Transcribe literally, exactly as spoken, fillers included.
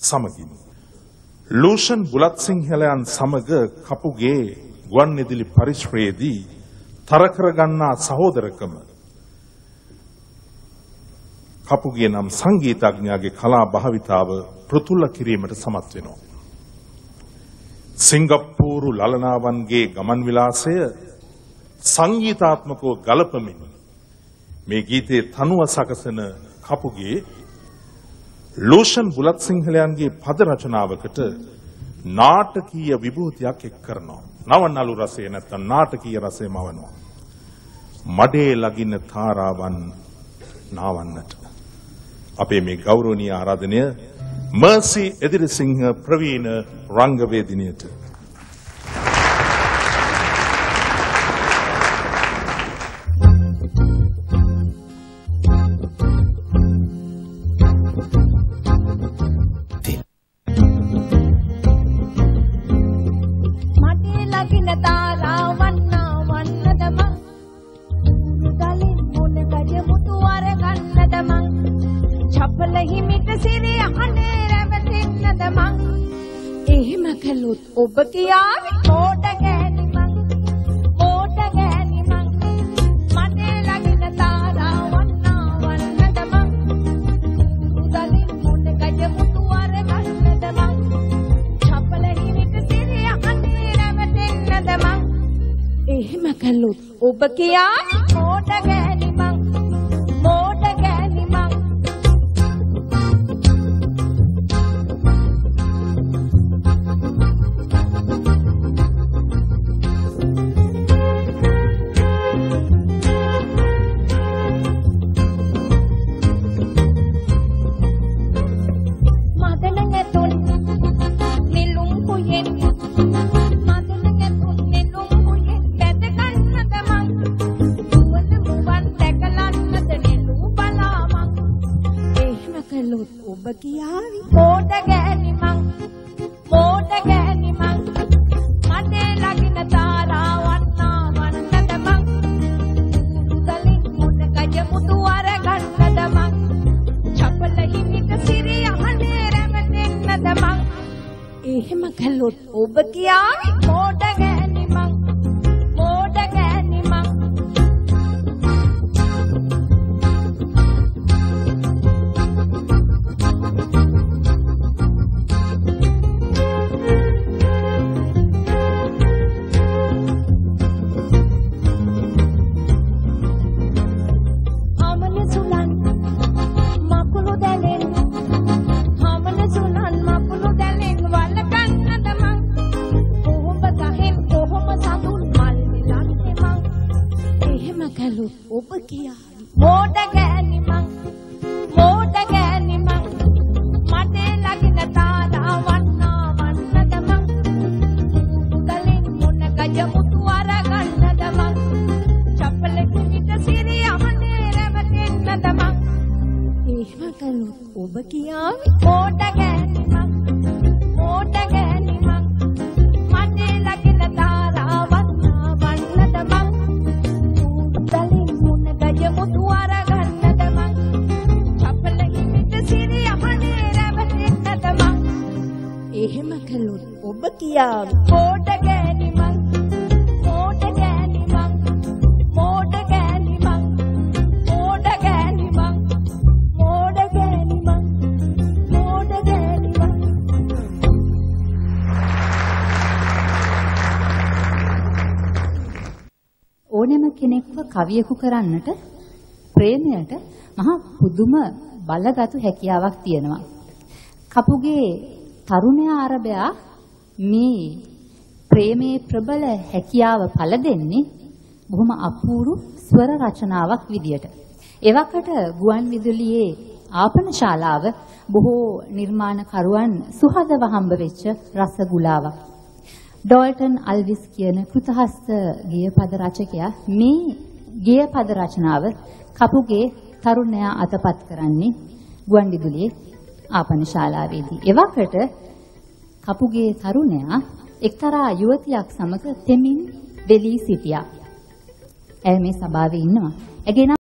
සමගින් ලූෂන් බුලත් සිංහලයන් සමග කපුගේ ගුවන්විදුලි පරිශ්‍රයේදී තර කරගන්නා සහෝදරකම කපුගේ නම් සංගීතඥයාගේ කලා භාවිතාව ප්‍රතුල කිරීමට සමත් වෙනවා. සිංගප්පූරු ලලනාවන්ගේ ගමන් විලාසය සංගීතාත්මකව ගලපමින් මේ ගීතයේ තනුව සකසන කපුගේ ලෝෂන් බුලත් සිංහලයන්ගේ පද රචනාවකට නාටකීය විභූතියක් එක් කරනවා. නවනලු රසය නැත්නම් නාටකීය රසය මවනවා. මඩේ ලගින තාරාවන් නාවන්නට. අපේ මේ ගෞරවනීය ආරාධනය මර්සි එදිරිසිංහ ප්‍රවීණ රංගවේදිනියට. ඔබ කියාවි මෝඩ ගෑනි මං මෝඩ ගෑනි මං මනේ ලගින තාරාවන් නාවන්නද මං උදලින් මුණ ගජ මුතු වර ගන්නද මං චපල හිමිට සිරිය අනේ රැවටෙන්නද මං එහෙම කළොත් ඔබ කියාවි මෝඩ ගෑනි මං මෝඩ ගෑනි මං ඔබ කියාවි මෝඩ ගෑනි මං මෝඩ ගෑනි මං මනේ ලගින තාරාවන් නාවන්නද මං උදලින් මුණ ගජ මුතු වර ගන්නද මං චපල හිමිට සිරිය අනේ රැවටෙන්නද මං එහෙම කළොත් ඔබ කියාවි මෝඩ ගෑනි මං මෝඩ ගෑනි මං ඔබ කියාවි මෝඩ ගෑනි මං මෝඩ ගෑනි මං මනේ ලගින තාරාවන් නාවන්නද මං උදලින් මුණ ගජ මුතු වර ගන්නද මං චපල හිමිට සිරිය අනේ රැවටෙන්නද මං එහෙම කළොත් ඔබ කියාවි මෝඩ ගෑනි මං මෝඩ ගෑනි මං මනේ ලගින තාරාවන් නාවන්නද මං මුතු වර ගන්නද මං චපල හිමිට සිරිය අනේ රැවටෙන්නද මං එහෙම කළොත් ඔබ කියාවි මෝඩ ගෑනි මං මෝඩ ගෑනි මං මෝඩ ගෑනි මං මෝඩ ගෑනි මං මෝඩ ගෑනි මං මෝඩ ගෑනි මං ඕනෑම කෙනෙක්ව කවියෙකු කරන්නට ප්‍රේමයට මහා පුදුම බලගත් හැකියාවක් තියෙනවා. කපුගේ තරුණයා අරබයා මේ ප්‍රේමයේ ප්‍රබල හැකියාව පළ දෙන්නේ බොහොම අපූර්ව ස්වර රචනාවක් විදියට. එවකට ගුවන් විදුලියේ ආපන ශාලාව බොහෝ නිර්මාණකරුවන් සුහදව හම්බ වෙච්ච රසගුලාවක්. ඩෝල්ටන් අල්විස් කියන කෘතහස්ත ගේයපද රචකයා මේ ගේයපද රචනාව කපුගේ තරුණයා අතපත් කරන්නේ ගුවන් විදුලියේ ආපන ශාලාවේදී. එවකට කපුගේ තරුණයා එක්තරා යුවතියක් සමග තෙමින් වෙලී සිටියා. ඇය මේ සභාවේ ඉන්නවා. ඇගේ